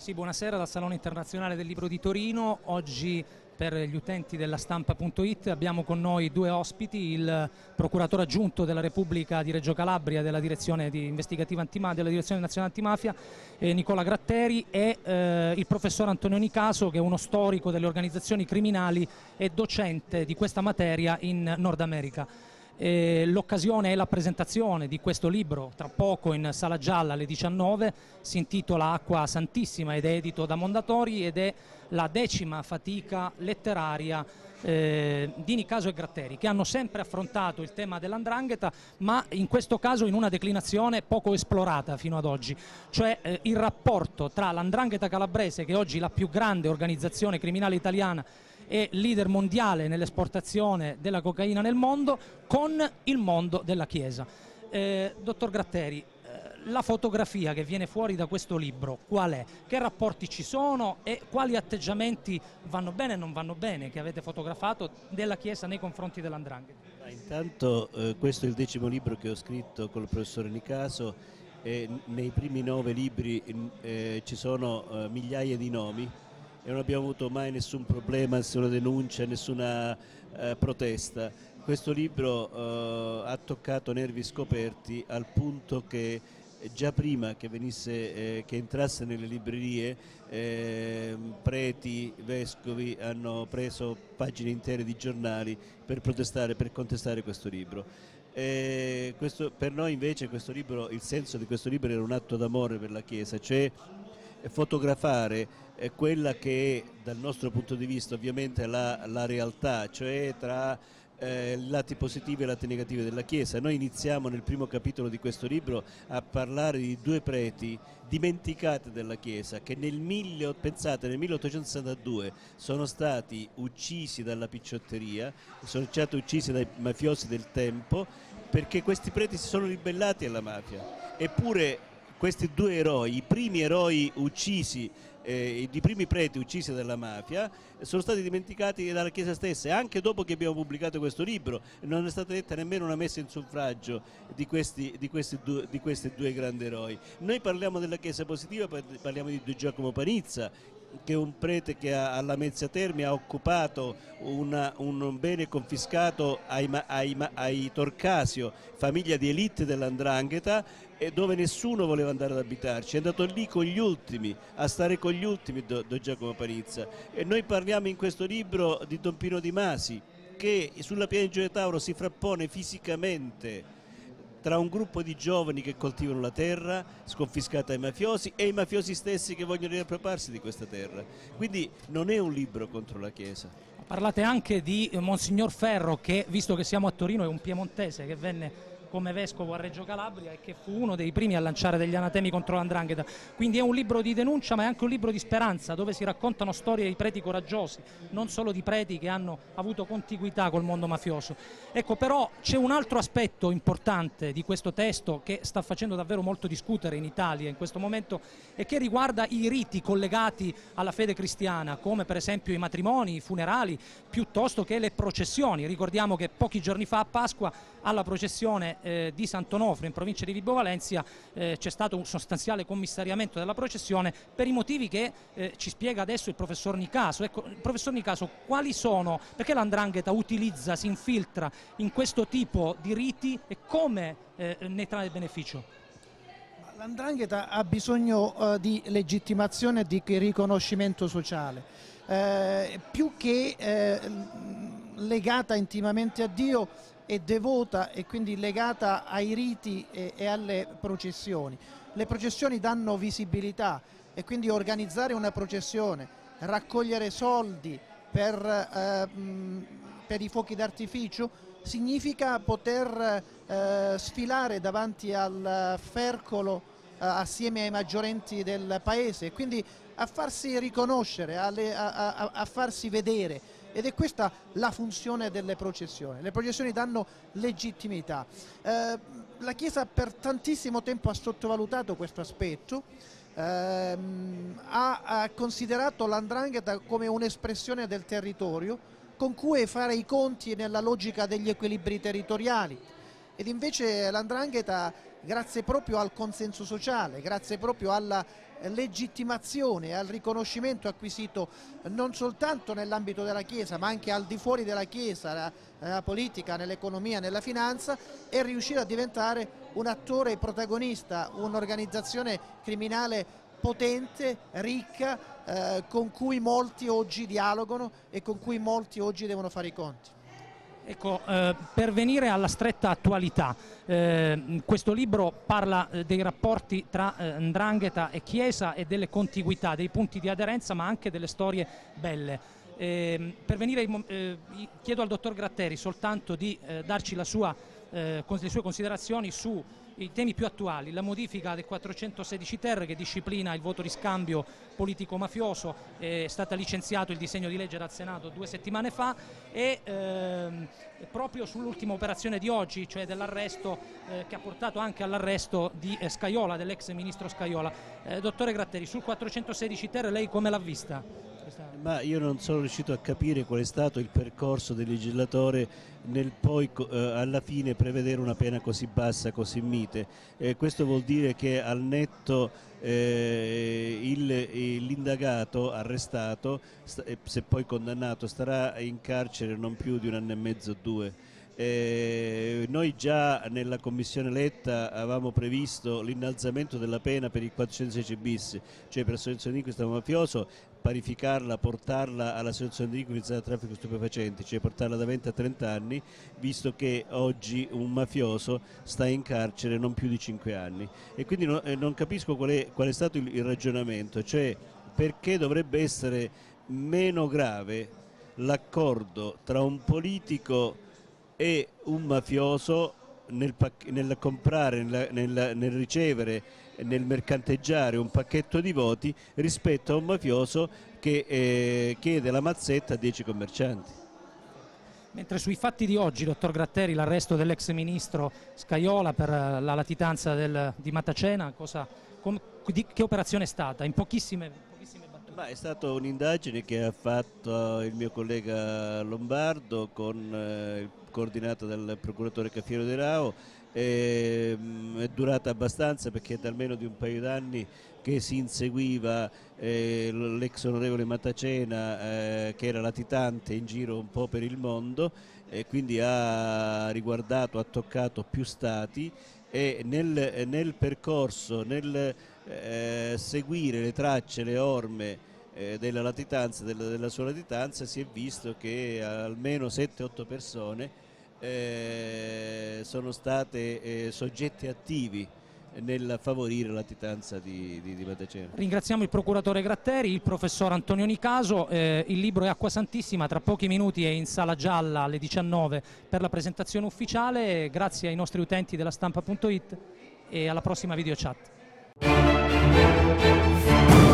Sì, buonasera dal Salone Internazionale del Libro di Torino. Oggi per gli utenti della stampa.it abbiamo con noi due ospiti, il procuratore aggiunto della Repubblica di Reggio Calabria della Direzione Investigativa Antimafia, della Direzione Nazionale Antimafia, Nicola Gratteri, e il professor Antonio Nicaso, che è uno storico delle organizzazioni criminali e docente di questa materia in Nord America. L'occasione è la presentazione di questo libro tra poco in Sala Gialla alle 19, si intitola Acqua Santissima ed è edito da Mondadori ed è la 10ª fatica letteraria di Nicaso e Gratteri, che hanno sempre affrontato il tema dell''ndrangheta, ma in questo caso in una declinazione poco esplorata fino ad oggi, cioè il rapporto tra l''ndrangheta calabrese, che è oggi la più grande organizzazione criminale italiana e leader mondiale nell'esportazione della cocaina nel mondo, con il mondo della Chiesa. Dottor Gratteri, la fotografia che viene fuori da questo libro qual è? Che rapporti ci sono e quali atteggiamenti vanno bene e non vanno bene che avete fotografato della Chiesa nei confronti dell''ndrangheta? Intanto questo è il 10° libro che ho scritto con il professore Nicaso e nei primi 9 libri ci sono migliaia di nomi e non abbiamo avuto mai nessun problema, nessuna denuncia, nessuna protesta. Questo libro ha toccato nervi scoperti al punto che già prima che entrasse nelle librerie preti, vescovi hanno preso pagine intere di giornali per protestare, per contestare questo libro. Per noi invece il senso di questo libro era un atto d'amore per la Chiesa, cioè fotografare quella che è dal nostro punto di vista ovviamente la realtà, cioè tra i lati positivi e i lati negativi della Chiesa. Noi iniziamo nel primo capitolo di questo libro a parlare di 2 preti dimenticati della Chiesa che pensate, nel 1862 sono stati uccisi dalla picciotteria, sono stati uccisi dai mafiosi del tempo perché questi preti si sono ribellati alla mafia. Eppure questi 2 eroi, i primi eroi uccisi, i primi preti uccisi dalla mafia, sono stati dimenticati dalla Chiesa stessa, e anche dopo che abbiamo pubblicato questo libro non è stata detta nemmeno una messa in suffragio di questi 2 grandi eroi. Noi parliamo della Chiesa positiva, parliamo di Giacomo Panizza, che è un prete che alla Mezzia Terme ha occupato un bene confiscato ai Torcasio, famiglia di elite dell''ndrangheta, e dove nessuno voleva andare ad abitarci. È andato lì con gli ultimi, a stare con gli ultimi Don Giacomo Panizza. E noi parliamo in questo libro di Don Pino Di Masi, che sulla Piana di Gioia Tauro si frappone fisicamente tra un gruppo di giovani che coltivano la terra sconfiscata ai mafiosi e i mafiosi stessi che vogliono riappropriarsi di questa terra. Quindi non è un libro contro la Chiesa. Parlate anche di Monsignor Ferro, che, visto che siamo a Torino, è un piemontese che venne come vescovo a Reggio Calabria e che fu uno dei primi a lanciare degli anatemi contro l''ndrangheta. Quindi è un libro di denuncia, ma è anche un libro di speranza, dove si raccontano storie di preti coraggiosi, non solo di preti che hanno avuto contiguità col mondo mafioso. Ecco, però c'è un altro aspetto importante di questo testo che sta facendo davvero molto discutere in Italia in questo momento e che riguarda i riti collegati alla fede cristiana, come per esempio i matrimoni, i funerali, piuttosto che le processioni. Ricordiamo che pochi giorni fa a Pasqua alla processione di Sant'Onofrio in provincia di Vibo Valentia c'è stato un sostanziale commissariamento della processione per i motivi che ci spiega adesso il professor Nicaso. Ecco, professor Nicaso, quali sono, perché l''ndrangheta utilizza, si infiltra in questo tipo di riti e come ne trae beneficio? L''ndrangheta ha bisogno di legittimazione e di riconoscimento sociale, più che legata intimamente a Dio, è devota e quindi legata ai riti e alle processioni. Le processioni danno visibilità e quindi organizzare una processione, raccogliere soldi per i fuochi d'artificio significa poter sfilare davanti al fercolo assieme ai maggiorenti del paese, quindi a farsi riconoscere, a farsi vedere. Ed è questa la funzione delle processioni. Le processioni danno legittimità. La Chiesa per tantissimo tempo ha sottovalutato questo aspetto, ha considerato l''ndrangheta come un'espressione del territorio con cui fare i conti nella logica degli equilibri territoriali. Ed invece l''ndrangheta grazie proprio al consenso sociale, grazie proprio alla legittimazione e al riconoscimento acquisito non soltanto nell'ambito della Chiesa ma anche al di fuori della Chiesa, nella politica, nell'economia, nella finanza, è riuscito a diventare un attore protagonista, un'organizzazione criminale potente, ricca, con cui molti oggi dialogano e con cui molti oggi devono fare i conti. Ecco, per venire alla stretta attualità, questo libro parla dei rapporti tra 'ndrangheta e Chiesa e delle contiguità, dei punti di aderenza ma anche delle storie belle. Per venire, chiedo al dottor Gratteri soltanto di darci le sue considerazioni su i temi più attuali, la modifica del 416 ter che disciplina il voto di scambio politico-mafioso, è stata licenziato il disegno di legge dal Senato 2 settimane fa e proprio sull'ultima operazione di oggi, cioè dell'arresto che ha portato anche all'arresto di Scajola, dell'ex ministro Scajola. Dottore Gratteri, sul 416 ter lei come l'ha vista? Ma io non sono riuscito a capire qual è stato il percorso del legislatore nel poi alla fine prevedere una pena così bassa, così mite. Questo vuol dire che al netto l'indagato arrestato, se poi condannato, starà in carcere non più di 1 anno e mezzo o 2. Noi già nella commissione Letta avevamo previsto l'innalzamento della pena per il 416 bis, cioè per associazione di questo mafioso, parificarla, portarla alla associazione di utilizzare traffico stupefacenti, cioè portarla da 20 a 30 anni, visto che oggi un mafioso sta in carcere non più di 5 anni. E quindi non capisco qual è stato il ragionamento, cioè perché dovrebbe essere meno grave l'accordo tra un politico e un mafioso nel comprare, nel ricevere, nel mercanteggiare un pacchetto di voti rispetto a un mafioso che chiede la mazzetta a 10 commercianti. Mentre sui fatti di oggi, dottor Gratteri, l'arresto dell'ex ministro Scajola per la latitanza di Matacena, che operazione è stata? In pochissime battute. È stata un'indagine che ha fatto il mio collega Lombardo, coordinata dal procuratore Caffiero De Rao. È durata abbastanza perché è da almeno di un paio d'anni che si inseguiva l'ex onorevole Matacena, che era latitante in giro un po' per il mondo, e quindi ha toccato più stati, e nel percorso, nel seguire le tracce, le orme della latitanza, della sua latitanza, si è visto che almeno 7-8 persone sono state soggetti attivi nel favorire la latitanza di Matacena. Ringraziamo il procuratore Gratteri, il professor Antonio Nicaso. Il libro è Acqua Santissima, tra pochi minuti è in Sala Gialla alle 19 per la presentazione ufficiale. Grazie ai nostri utenti della stampa.it e alla prossima video chat.